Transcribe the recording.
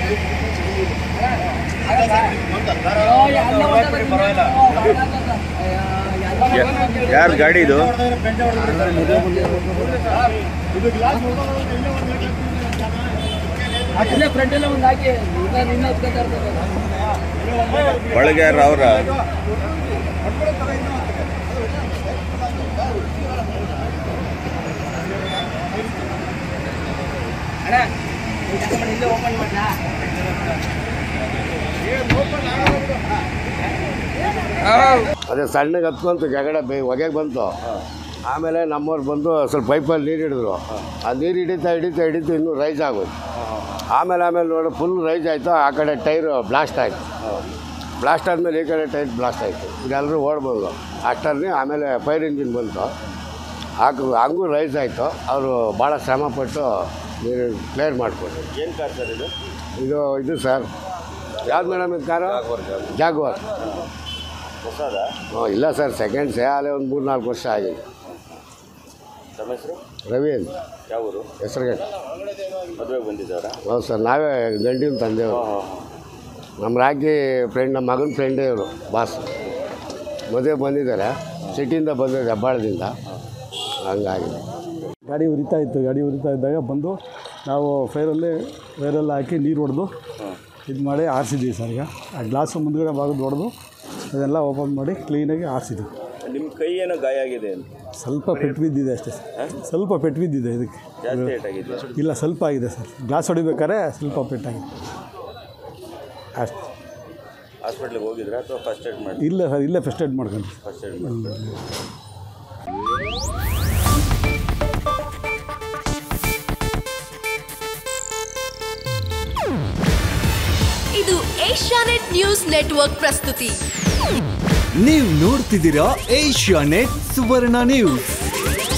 ಯಾರು ಗಾಡಿ ಇದು? ಒಳಗೆ ಯಾರು ಅವರ? ಅದೇ ಸಣ್ಣಗೆ ಹತ್ಕೊಂತು ಕೆಳಗಡೆ ಹೊಗೆಗೆ ಬಂತು. ಆಮೇಲೆ ನಮ್ಮವ್ರು ಬಂದು ಸ್ವಲ್ಪ ಪೈಪಲ್ಲಿ ನೀರು ಹಿಡಿದ್ರು. ಆ ನೀರು ಹಿಡಿತು ಇನ್ನೂ ರೈಸ್ ಆಗೋದು. ಆಮೇಲೆ ನೋಡಿ ಫುಲ್ ರೈಸ್ ಆಯಿತು. ಆ ಕಡೆ ಟೈರು ಬ್ಲಾಸ್ಟ್ ಆಯಿತು. ಬ್ಲಾಸ್ಟ್ ಆದಮೇಲೆ ಈ ಕಡೆ ಟೈರ್ ಬ್ಲಾಸ್ಟ್ ಆಯಿತು. ಇದೆಲ್ಲರೂ ಓಡ್ಬೋದು ಅಷ್ಟರಲ್ಲಿ. ಆಮೇಲೆ ಫೈರ್ ಇಂಜಿನ್ ಬಂತು, ಹಂಗೂ ರೈಸ್ ಆಯಿತು. ಅವರು ಭಾಳ ಶ್ರಮಪಟ್ಟು ನೀರು ಕ್ಲಿಯರ್ ಮಾಡಿಕೊಟ್ರು. ಏನು ಕಾರ್ ಸರ್ ಇದು? ಇದು ಸರ್ ಯಾವ್ದು ಮೇಡಮ್ ಇದು ಕಾರು? ಜಾಗ್ವಾರ್. ಹೊಸದ? ಇಲ್ಲ ಸರ್, ಸೆಕೆಂಡ್ಸೇ. ಅಲ್ಲೇ ಒಂದು 3-4 ವರ್ಷ ಆಗಿದೆ. ತಮ್ಮ ಹೆಸರು? ರವಿ ಅಂತ. ಯಾವ ಊರು? ಹೆಸರುಗೇಟ್. ಮದುವೆಗೆ ಬಂದಿದ್ದಾರಾ? ಹೌದು ಸರ್, ನಾವೇ ಗಂಡಿನ ತಂದೆಯವರು. ನಮ್ಮ ರಾಗಿ ಫ್ರೆಂಡ್, ನಮ್ಮ ಮಗನ ಫ್ರೆಂಡೇ ಇವರು ಬಾಸ್. ಮದುವೆ ಬಂದಿದ್ದಾರೆ, ಸಿಟಿಯಿಂದ ಬಂದಿದ್ದಾರೆ, ಹೆಬ್ಬಾಳದಿಂದ. ಹಂಗಾಗಿದೆ. ಗಾಡಿ ಉರಿತಾ ಇದ್ದಾಗ ಬಂದು ನಾವು ಫೈರಲ್ಲಿ ಹಾಕಿ ನೀರು ಹೊಡೆದು ಇದು ಮಾಡಿ ಆರಿಸಿದ್ವಿ ಸರ್. ಈಗ ಆ ಗ್ಲಾಸು ಮುಂದ್ಗಡೆ ಭಾಗದ ಹೊಡೆದು ಅದೆಲ್ಲ ಓಪನ್ ಮಾಡಿ ಕ್ಲೀನಾಗಿ ಆರಿಸಿದ್ವಿ. ನಿಮ್ಮ ಕೈ ಏನೋ ಗಾಯ ಆಗಿದೆ ಅಂತ? ಸ್ವಲ್ಪ ಪೆಟ್ಟು ಬಿದ್ದಿದೆ ಅಷ್ಟೇ ಸರ್. ಸ್ವಲ್ಪ ಪೆಟ್ಟು ಬಿದ್ದಿದೆ. ಇದಕ್ಕೆ ಜಾಸ್ತಿ ಏಟಾಗಿದೆ? ಇಲ್ಲ, ಸ್ವಲ್ಪ ಆಗಿದೆ ಸರ್. ಗ್ಲಾಸ್ ಹೊಡಿಬೇಕಾದ್ರೆ ಸ್ವಲ್ಪ ಪೆಟ್ಟಾಗಿದೆ ಅಷ್ಟು. ಹಾಸ್ಪಿಟ್ಲಿಗೆ ಹೋಗಿದ್ರಾ ಅಥವಾ ಫಸ್ಟ್ ಏಡ್ ಮಾಡಿ? ಇಲ್ಲ ಸರ್, ಇಲ್ಲೇ ಫಸ್ಟ್ ಏಡ್ ಮಾಡ್ಕೊಂಡು. ಫಸ್ಟ್ ಏಡ್ ಮಾಡಿ. ಇದು ಏಷ್ಯಾನೆಟ್ ನ್ಯೂಸ್ ನೆಟ್ವರ್ಕ್ ಪ್ರಸ್ತುತಿ. ನೀವು ನೋಡ್ತಿದ್ದೀರಾ ಏಷ್ಯಾನೆಟ್ ಸುವರ್ಣ ನ್ಯೂಸ್.